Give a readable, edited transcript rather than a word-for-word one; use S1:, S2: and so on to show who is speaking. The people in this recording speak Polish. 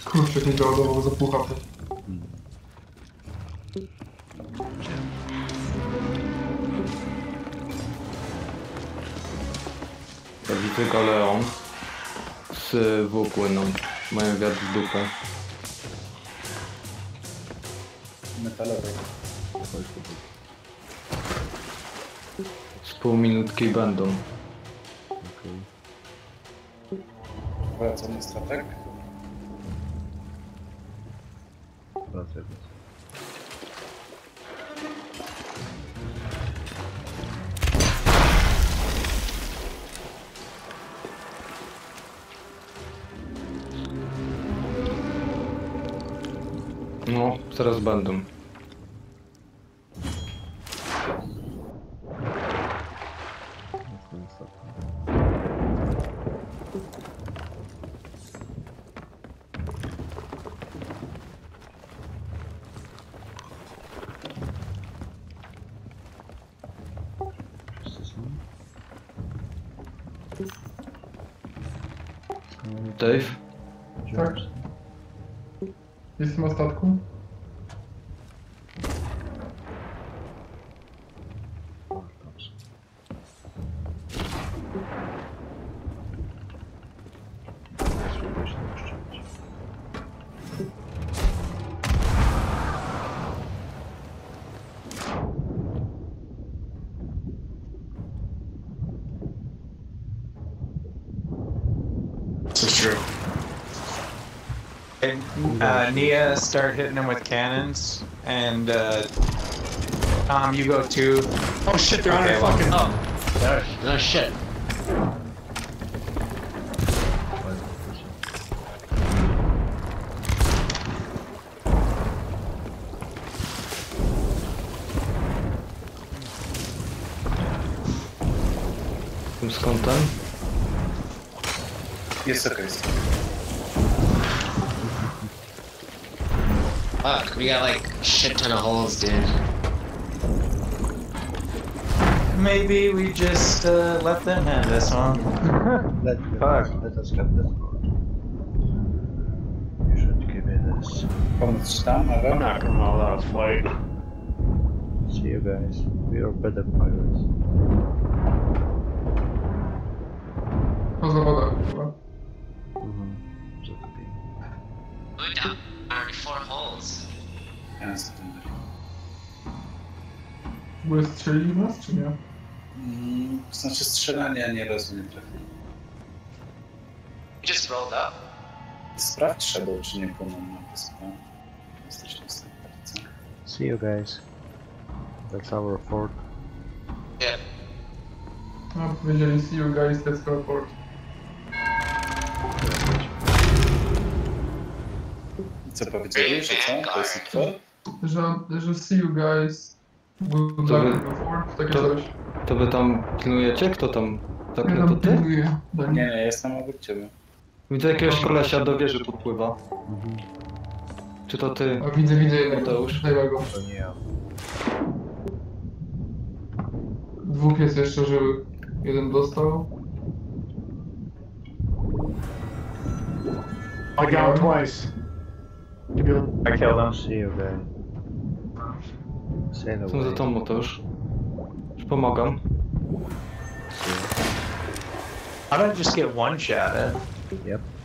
S1: Kruszczyk mi załadował za pół HP.
S2: Widzę Galeon z W płyną. Mają wiatr w dupę.
S3: Metalowej.
S2: Z pół minutki będą.
S4: Okej.
S3: Wracam na statek.
S4: Wracaj.
S2: No, zaraz będą.
S4: Jestem ostatni. Wszyscy są?
S2: Dave?
S1: Tak. Jestem na statku.
S4: Dobrze. Spróbuję się doszczędzić.
S5: This is true.
S6: And Nia, start hitting him with cannons, and Tom, you go too.
S5: Oh shit, they're on
S6: Okay,
S5: our
S6: well,
S5: fucking.
S6: oh,
S5: No shit.
S2: Tym z kątem?
S3: Jest okej.
S5: Fuck, we got like a shit ton of holes, dude.
S6: maybe we just let them have this one.
S4: Let us get this one. You should give me this.
S3: Pomóc ci tam, ale?
S7: I'm not coming all out of flight.
S4: See you guys. We are better pirates.
S1: Po zawodach chyba.
S4: Zakupię.
S5: We down already 4 holes.
S3: Jasne.
S1: W ogóle strzelili w nas, czy nie?
S3: Znaczy strzelanie, a nie rozumiem trafię.
S5: We just rolled up.
S3: Sprawdź Shadow, czy nie płyną na wyspę. Jesteśmy w statek.
S4: See you guys. That's our fort.
S5: Yeah.
S1: No, powiedzieli see you guys, let's go port.
S3: Co powiedzieli, że co? To jest info?
S1: Że see you guys, good
S2: To wy-
S1: luck in the fort, takie
S2: to-
S1: coś.
S2: To wy tam pilnujecie? Kto tam?
S1: Ja
S2: Zakre, to
S1: tam
S2: ty?
S1: pilnuję.
S3: Nie, nie, jestem obok ciebie.
S2: Widzę jakiegoś kolesia do wieży podpływa. Czy to ty?
S1: A widzę jednego.
S2: Mateusz.
S1: Dajmy go.
S4: To nie ja.
S1: Dwóch jest jeszcze, żeby jeden dostał.
S7: I got him twice.
S6: I killed him.
S4: See you guys. Sail
S2: Są za
S4: away.
S2: tą Mateusz. Już pomagam.
S4: See you.
S6: How did I just get one shot at?
S4: Yep.